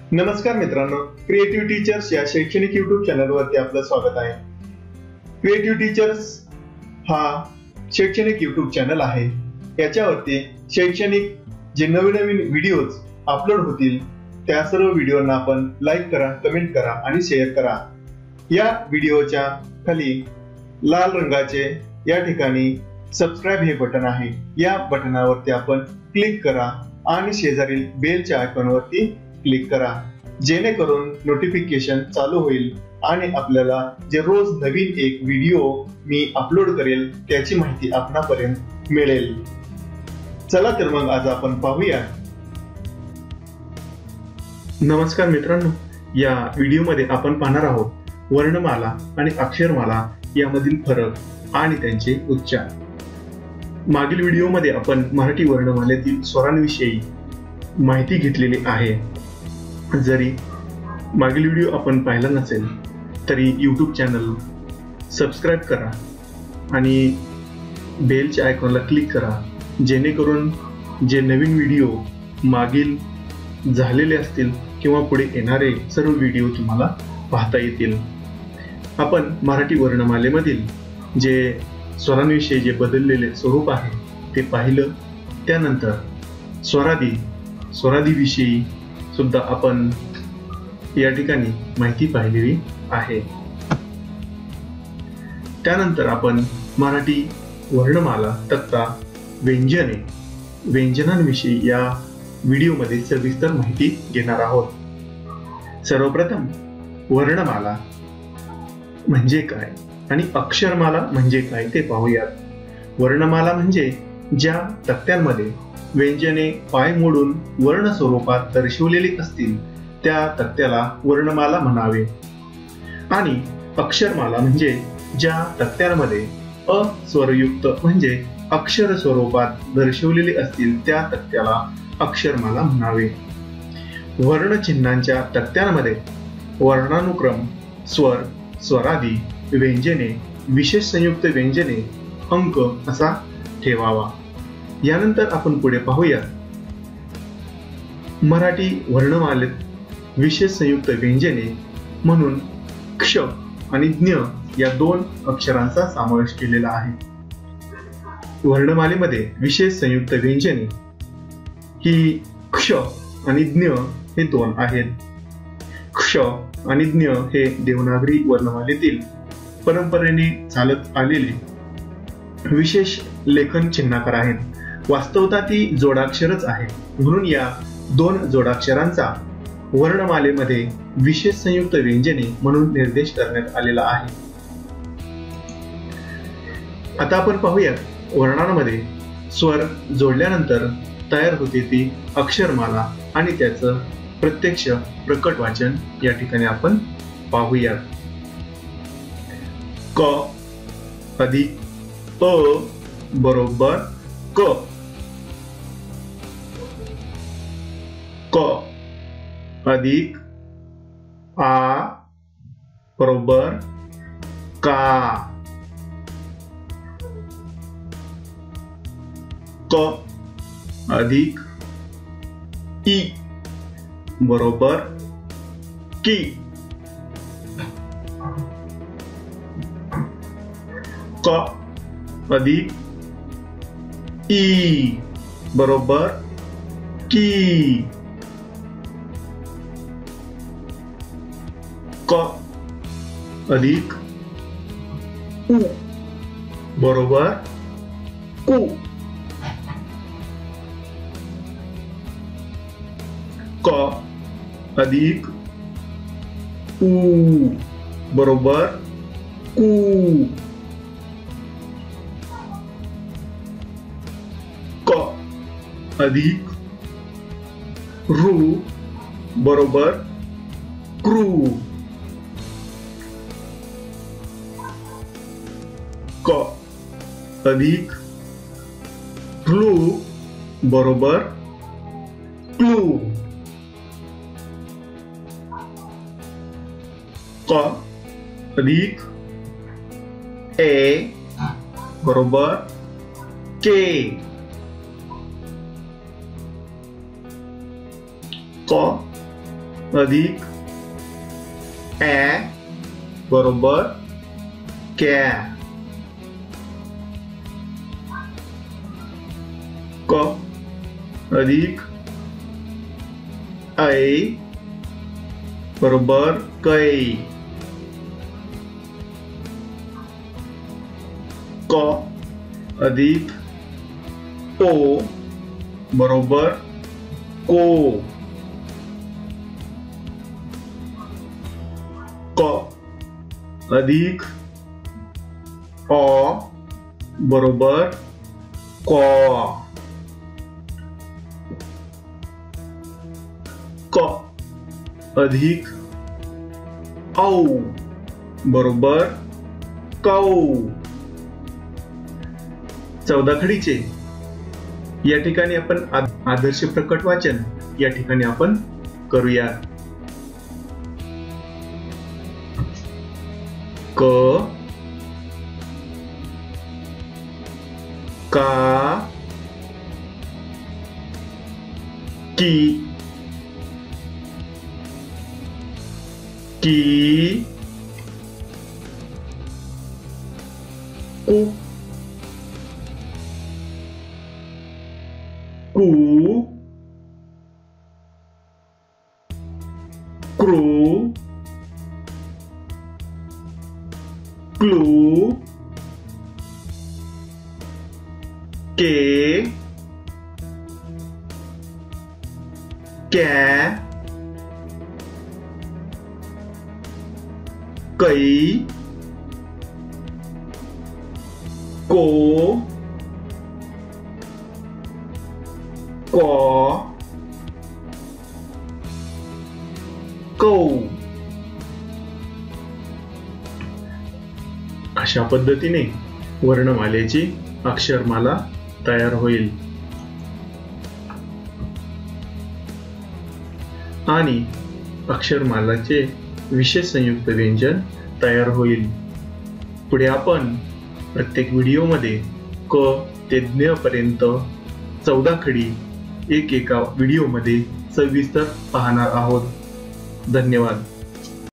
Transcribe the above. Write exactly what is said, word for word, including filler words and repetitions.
नमस्कार मित्रांनो, creative teachers या शैक्षणिक युट्यूब चॅनलवरती आपलं स्वागत आहे। क्रिएटिव्ह टीचर्स हा शैक्षणिक युट्यूब चॅनल आहे। याच्यावरती शैक्षणिक जे नवीन नवीन व्हिडिओज अपलोड होतील त्या सर्व व्हिडिओंना आपण लाईक करा, कमेंट करा आणि शेअर करा। या व्हिडिओच्या खाली लाल रंगाचे या ठिकाणी सबस्क्राइब हे बटन आहे, या बटनावरती आपण क्लिक करा आणि शेजारील बेलच्या आयकॉनवरती क्लिक करा, जेणेकरून नोटिफिकेशन चालू होईल आणि आपल्याला जे रोज नवीन एक व्हिडिओ मी अपलोड करेल त्याची माहिती आपणापर्यंत मिळेल। चला तर मग आज आपण पाहूया। नमस्कार मित्रांनो, या व्हिडिओमध्ये आपण पाहणार आहोत वर्णमाला आणि अक्षरमाला यामधील फरक आणि त्यांचे उच्चार। मागील व्हिडिओमध्ये आपण मराठी वर्णमालेतील स्वरांविषयी माहिती घेतलेली आहे। जरी मागील व्हिडिओ आपण पाहिला नसेल तरी YouTube चॅनल सबस्क्राइब करा आणि बेलच्या आयकॉनला क्लिक करा, जेणेकरून जे नवीन व्हिडिओ मागील झालेले असतील किंवा पुढे येणारे सर्व व्हिडिओ तुम्हाला पाहता येतील। आपण मराठी वर्णमालेमधील जे स्वरांविषयी जे बदललेले स्वरूप आहे ते पाहिलं। त्यानंतर स्वरादी स्वरादीविषयी सुद्धा आपण या ठिकाणी माहिती पाहिलेली आहे। त्यानंतर आपण मराठी वर्णमाला तक्ता व्यंजने व्यंजनांविषयी या व्हिडिओमध्ये सविस्तर माहिती घेणार आहोत। सर्वप्रथम वर्णमाला म्हणजे काय आणि अक्षरमाला म्हणजे काय ते पाहूयात। वर्णमाला म्हणजे ज्या तक्त्यांमध्ये व्यंजने पाय मोडून वर्ण स्वरूपात दर्शवलेली असतील त्या तक्त्याला वर्णमाला म्हणावे, आणि अक्षरमाला म्हणजे ज्या तक्त्यांमध्ये अस्वरयुक्त म्हणजे अक्षर स्वरूपात दर्शवलेले असतील त्या तक्त्याला अक्षरमाला म्हणावे। वर्णचिन्हांच्या तक्त्यांमध्ये वर्णानुक्रम, स्वर, स्वरादी, व्यंजने, विशेष संयुक्त व्यंजने, अंक असा ठेवावा। यानंतर आपण पुढे पाहूया। मराठी वर्णमालेत विशेष संयुक्त व्यंजने म्हणून क्ष आणि ज्ञ या दोन अक्षरांचा समावेश केलेला आहे। वर्णमालेमध्ये विशेष संयुक्त व्यंजने ही क्ष आणि ज्ञ हे दोन आहेत। क्ष आणि ज्ञ हे देवनागरी वर्णमालेतील परंपरेने चालत आलेले विशेष लेखन चिन्हाकार आहेत। वास्तवता ती जोडाक्षरच आहे, म्हणून या दोन जोडाक्षरांचा वर्णमालेमध्ये विशेष संयुक्त व्यंजने म्हणून निर्देश करण्यात आलेला आहे। आता आपण पाहूयात वर्णांमध्ये स्वर जोडल्यानंतर तयार होते ती अक्षरमाला आणि त्याचं प्रत्यक्ष प्रकट वाचन या ठिकाणी आपण पाहूयात। क अधिक अ बरोबर क, क अधिक आ बरोबर का, क अधिक ई बरोबर की, क अधिक ई बरोबर की, क अधिक उ बरोबर कु, क अधिक उ बरोबर कु, क अधिक रु बरोबर क्रू, क अधिक ऋ बरोबर क्लू, क अधिक ए बरोबर के, क अधिक ॲ बरोबर कॅ. क अधिक ऐ बरोबर कै. क अधिक ओ बरोबर को. क अधिक अ बरोबर कॉ. क अधिक औ बरोबर कौ. चौदाखडीचे या ठिकाणी आपण आदर्श प्रकट वाचन या ठिकाणी आपण करूया. क का की की कु कु क्रू क्लू के कै कई को कौ कौ. अशा पद्धतीने वर्णमालेची अक्षरमाला तयार होईल आणि अक्षरमालाचे विशेष संयुक्त व्यंजन तयार होईल. पुढे आपण प्रत्येक व्हिडिओमध्ये क ते ज्ञ पर्यंत चौदा खडी एक एका व्हिडिओमध्ये सविस्तर पाहणार आहोत. धन्यवाद.